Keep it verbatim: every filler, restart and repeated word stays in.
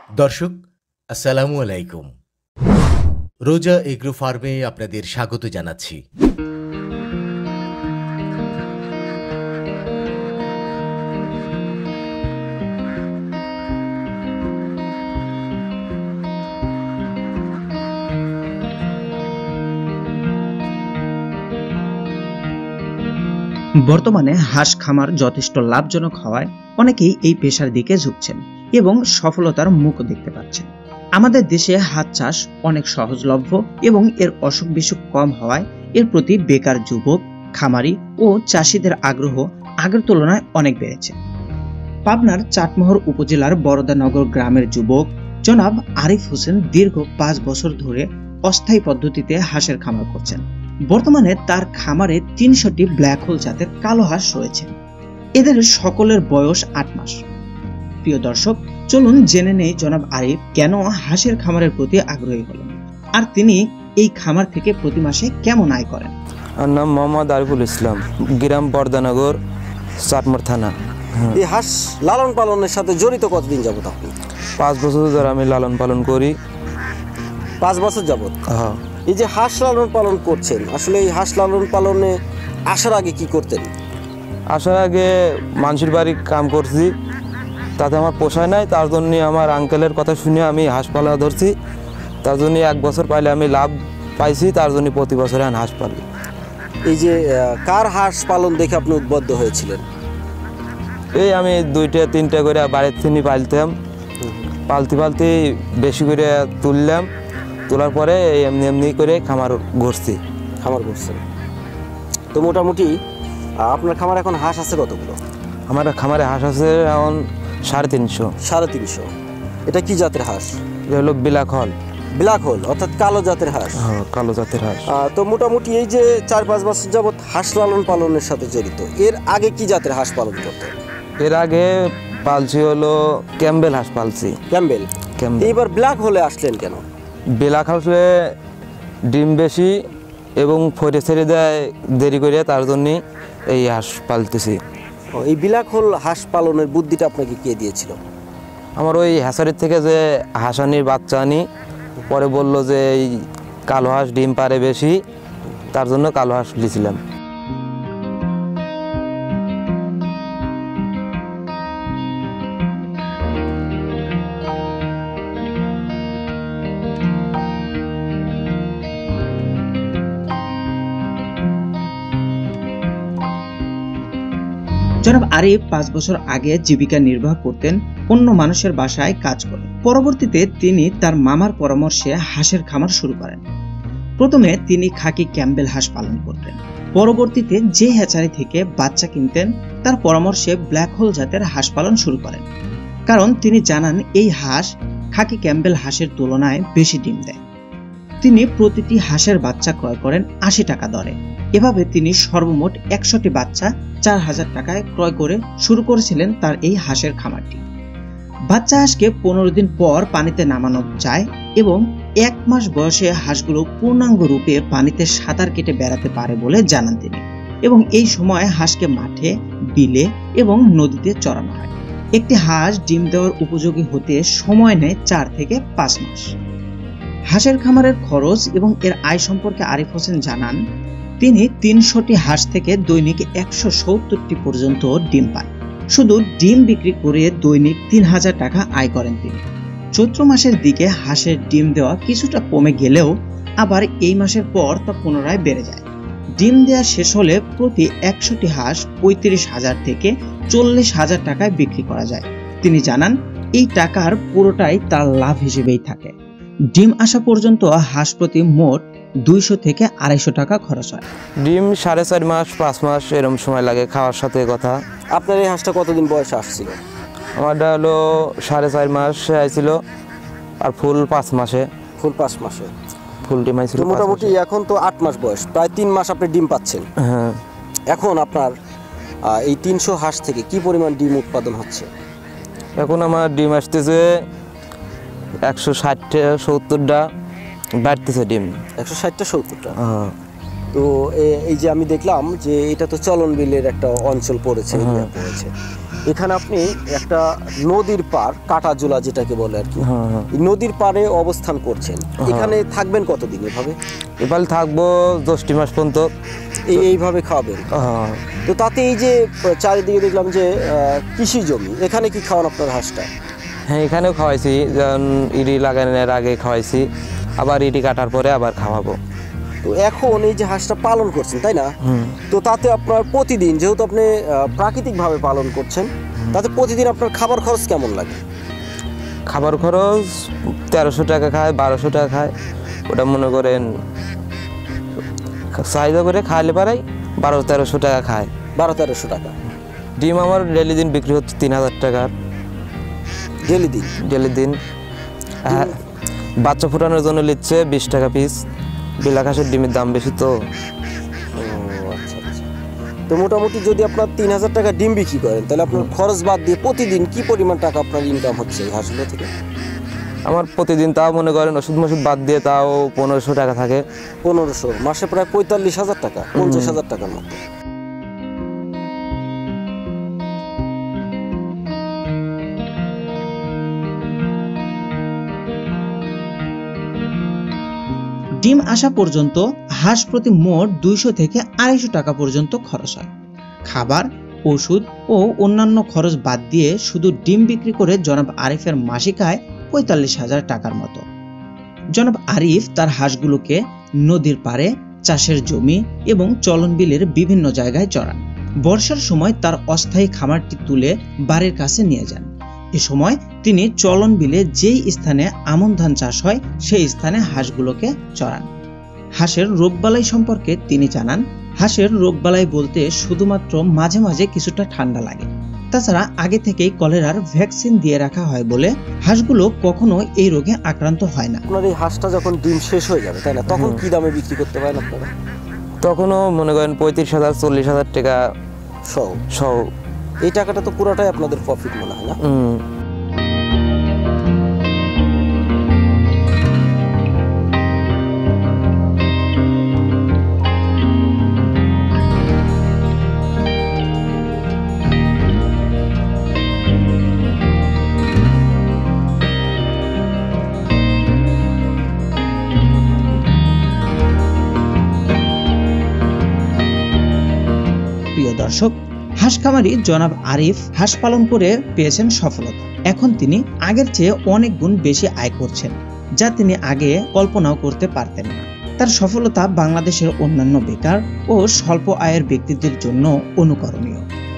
দর্শক আসসালামু আলাইকুম। রোজা এগ্রো ফার্মে আপনাদের স্বাগত জানাচ্ছি। বর্তমানে হাঁস খামার যথেষ্ট লাভজনক হওয়ায় অনেকেই এই পেশার দিকে ঝুঁকছেন এবং সফলতার মুখও দেখতে পাচ্ছেন। আমাদের দেশে হাঁস চাষ অনেক সহজলভ্য এবং এর অসুখ বিসুখ কম হওয়ায় এর প্রতি বেকার যুবক, খামারি ও চাষিদের আগ্রহ আগের তুলনায় অনেক বেড়েছে। পাবনার চাটমোহর উপজেলার বরদানগর গ্রামের যুবক জনাব আরিফ হোসেন দীর্ঘ পাঁচ বছর ধরে অস্থায়ী পদ্ধতিতে হাঁসের খামার করছেন। বর্তমানে তার খামারে তিনশোটি ব্ল্যাক হোল জাতের কালো হাঁস রয়েছে। এদের সকলের বয়স আট মাস। প্রিয় দর্শক, চলুন জেনে নেই জনাব আরিফ কেন হাঁসের খামারের প্রতি আগ্রহী হলেন, আর তিনি এই খামার থেকে প্রতি মাসে কেমন আয় করেন। আমার নাম মোহাম্মদ আরিফুল ইসলাম, গ্রাম বরদানগর, চাটমোহর থানা। এই হাঁস লালন পালনের সাথে জড়িত কতদিন যাবত আপনি? পাঁচ বছর ধরে আমি লালন পালন করি। পাঁচ বছর যাবত? হ্যাঁ। এই যে হাঁস লালন পালন করছেন, আসলে এই হাঁস লালন পালনে আসার আগে কি করতেন? আসার আগে মানুষের বাড়ি কাম করছি, তাতে আমার পোষায় নাই, তার জন্য আমার আঙ্কেলের কথা শুনে আমি হাঁস পালা ধরছি। তার জন্য এক বছর পাইলে আমি লাভ পাইছি, তার জন্য প্রতি বছরে আমি হাঁস পালি। এই যে কার হাঁস পালন দেখে আপনি উদ্বুদ্ধ হয়েছিলেন? এই আমি দুইটা তিনটা করে বাড়ির থেকে পালতাম, পালতে পালতে বেশি করে তুললাম, তোলার পরে এমনি এমনি করে খামার ঘুরছি। খামার করছেন তো মোটামুটি আপনার খামার এখন হাঁস আছে কতগুলো? আমার খামারে হাঁস আছে এখন সাড়ে তিনশো। সাড়ে তিনশো। এটা কি জাতের হাঁস? এটা হলো ব্ল্যাক হোল। ব্ল্যাক হোল অর্থাৎ কালো জাতের হাঁস। হ্যাঁ, কালো জাতের হাঁস। তো মোটামুটি এই যে চার পাঁচ বছর যাবত হাঁস লালন পালনের সাথে জড়িত, এর আগে কি জাতের হাঁস পালন করতেন? এর আগে পালছি হলো ক্যাম্বেল হাঁস পালছি। ক্যাম্বেল। ক্যাম্বেল। এইবার ব্ল্যাক হোলে আসলেন কেন? ব্ল্যাক হাঁসে ডিম বেশি এবং ফরে ছেড়ে দেয় দেরি করে, তার জন্যে এই হাঁস পালতেছি। এই ব্ল্যাক হোল হাঁস পালনের বুদ্ধিটা আপনাকে কে দিয়েছিল? আমার ওই হ্যাসারির থেকে যে হাঁস আনি, বাচ্চা আনি, পরে বললো যে এই কালো হাঁস ডিম পারে বেশি, তার জন্য কালো হাঁস লিছিলাম। জনাব আরিফ পাঁচ বছর আগে জীবিকা নির্বাহ করতেন অন্য মানুষের বাসায় কাজ করে। পরবর্তীতে তিনি তার মামার পরামর্শে হাঁসের খামার শুরু করেন। প্রথমে তিনি খাকি ক্যাম্বেল হাঁস পালন করতেন, পরবর্তীতে যে হ্যাচারি থেকে বাচ্চা কিনতেন তার পরামর্শে ব্ল্যাক হোল জাতের হাঁস পালন শুরু করেন, কারণ তিনি জানান এই হাঁস খাকি ক্যাম্বেল হাঁসের তুলনায় বেশি ডিম দেয়। তিনি প্রতিটি হাঁসের বাচ্চা ক্রয় করেন আশি টাকা দরে। এভাবে তিনি সর্বমোট একশোটি বাচ্চা চার হাজার টাকায় ক্রয় করে শুরু করেছিলেন তার এই হাঁসের খামারটি। বাচ্চা হাঁসকে পনেরো দিন পর পানিতে নামানো যায় এবং এক মাস বয়সে হাঁসগুলো পূর্ণাঙ্গ রূপে পানিতে সাঁতার কেটে বেড়াতে পারে বলে জানান তিনি। এবং এই সময় হাঁসকে মাঠে, বিলে এবং নদীতে চড়ানো হয়। একটি হাঁস ডিম দেওয়ার উপযোগী হতে সময় নেয় চার থেকে পাঁচ মাস। হাঁসের খামারের খরচ এবং এর আয় সম্পর্কে আরিফ হোসেন জানান, তিনি তিনশোটি হাঁস থেকে দৈনিক একশো সত্তরটি পর্যন্ত ডিম পান। শুধু ডিম বিক্রি করে দৈনিক তিন হাজার টাকা আয় করেন তিনি। চৈত্র মাসের দিকে হাঁসের ডিম দেওয়া কিছুটা কমে গেলেও আবার এই মাসের পর তা পুনরায় বেড়ে যায়। ডিম দেওয়া শেষ হলে প্রতি একশোটি হাঁস পঁয়ত্রিশ হাজার থেকে চল্লিশ হাজার টাকায় বিক্রি করা যায়। তিনি জানান, এই টাকার পুরোটাই তার লাভ হিসেবেই থাকে। ডিম আসা পর্যন্ত হাঁস প্রতি মোট দুইশো থেকে আড়াইশো টাকা খরচ হয়। ডিম সাড়ে চার মাস পাঁচ মাস এরকম সময় লাগে খাওয়ার সাথে কথা। আপনার এই হাঁসটা কতদিন বয়সে আসছিল? আমারটা হলো সাড়ে চার মাসে আইছিল, আর ফুল পাঁচ মাসে। ফুল পাঁচ মাসে ফুল ডিম আইছিল। মোটামুটি এখন তো আট মাস বয়স, প্রায় তিন মাস আপনি ডিম পাচ্ছেন। হ্যাঁ। এখন আপনার এই তিনশো হাঁস থেকে কি পরিমাণ ডিম উৎপাদন হচ্ছে? এখন আমার ডিম আসতেছে একশো ষাটটা সত্তরটা বাড়তেছে ডিম। একশো ষাটটা সত্তরটা। তো এই যে আমি দেখলাম যে এটা তো চলন বিলের একটা অঞ্চল পড়েছে, পড়েছে এখানে আপনি একটা নদীর পার কাটাজোলা যেটাকে বলে আর কি, হ্যাঁ হ্যাঁ এই নদীর পাড়ে অবস্থান করছেন। এখানে থাকবেন কতদিন এভাবে? এবার থাকবো দশটি মাস পর্যন্ত। এই এইভাবে খাওয়াবেন? হ্যাঁ। তো তাতে এই যে চারিদিকে দেখলাম যে আহ, কৃষি জমি, এখানে কি খাওয়ান আপনার হাঁসটা? হ্যাঁ এখানেও খাওয়াইছি, যেমন ইডি লাগানোর আগে খাওয়াইছি, আবার ইডি কাটার পরে আবার খাওয়াবো। তো এখন এই যে হাঁসটা পালন করছেন তাই না, হুম। তো তাতে আপনার প্রতিদিন, যেহেতু আপনি আহ, প্রাকৃতিকভাবে পালন করছেন, তাতে প্রতিদিন আপনার খাবার খরচ কেমন লাগে? খাবার খরচ তেরোশো টাকা খায়, বারোশো টাকা খায়। ওটা মনে করেন চাহিদা করে খাইলে পারাই বারো তেরোশো টাকা খায়। বারো তেরোশো টাকা। ডিম আমার ডেলি দিন বিক্রি হচ্ছে তিন হাজার টাকার ডেলি দিন? ডেলি দিন। হ্যাঁ, বাচ্চা ফোটানোর জন্য নিচ্ছে বিশ টাকা পিস। বিলাক হাঁসের ডিমের দাম বেশি তো। ও আচ্ছা আচ্ছা। তো মোটামুটি যদি আপনার তিন হাজার টাকা ডিম বিক্রি করেন, তাহলে আপনার খরচ বাদ দিয়ে প্রতিদিন কি পরিমাণ টাকা আপনার ইনকাম হচ্ছে এই হাঁসগুলো থেকে? আমার প্রতিদিন তাও মনে করেন ওষুধ মষুধ বাদ দিয়ে তাও পনেরোশো টাকা থাকে। পনেরোশো, মাসে প্রায় পঁয়তাল্লিশ হাজার টাকা, পঞ্চাশ হাজার টাকার মতো। ডিম আসা পর্যন্ত হাঁস প্রতি মোট দুইশো থেকে আড়াইশো টাকা পর্যন্ত খরচ হয়। খাবার, ওষুধ ও অন্যান্য খরচ বাদ দিয়ে শুধু ডিম বিক্রি করে জনাব আরিফের মাসিক আয় পঁয়তাল্লিশ হাজার টাকার মতো। জনাব আরিফ তার হাঁসগুলোকে নদীর পাড়ে, চাষের জমি এবং চলন বিলের বিভিন্ন জায়গায় চড়ান। বর্ষার সময় তার অস্থায়ী খামারটি তুলে বাড়ির কাছে নিয়ে যান। এ সময় তিনি চলন বিলে যেই স্থানে আমন ধান চাষ হয় সেই স্থানে হাঁসগুলোকে চড়ান। হাঁসের রোগবালাই সম্পর্কে তিনি জানান, হাঁসের রোগবালাই বলতে শুধুমাত্র মাঝে মাঝে কিছুটা ঠান্ডা লাগে, তাছাড়া আগে থেকেই কলেরার ভ্যাকসিন দিয়ে রাখা হয় বলে হাঁসগুলো কখনো এই রোগে আক্রান্ত হয় না। আপনার এই হাঁসটা যখন ডিম শেষ হয়ে যাবে তাই না, তখন কি দামে বিক্রি করতে পারেন আপনারা? তখনও মনে করেন পঁয়ত্রিশ হাজার চল্লিশ হাজার টাকা সহ। সহ। এই টাকাটা তো পুরোটাই আপনাদের প্রফিট মনে হয় না? হুম। প্রিয় দর্শক, হাঁস খামারি জনাব আরিফ হাঁস পালন করে পেয়েছেন সফলতা। এখন তিনি আগের চেয়ে অনেক গুণ বেশি আয় করছেন, যা তিনি আগে কল্পনাও করতে পারতেন না। তার সফলতা বাংলাদেশের অন্যান্য বেকার ও স্বল্প আয়ের ব্যক্তিদের জন্য অনুকরণীয়।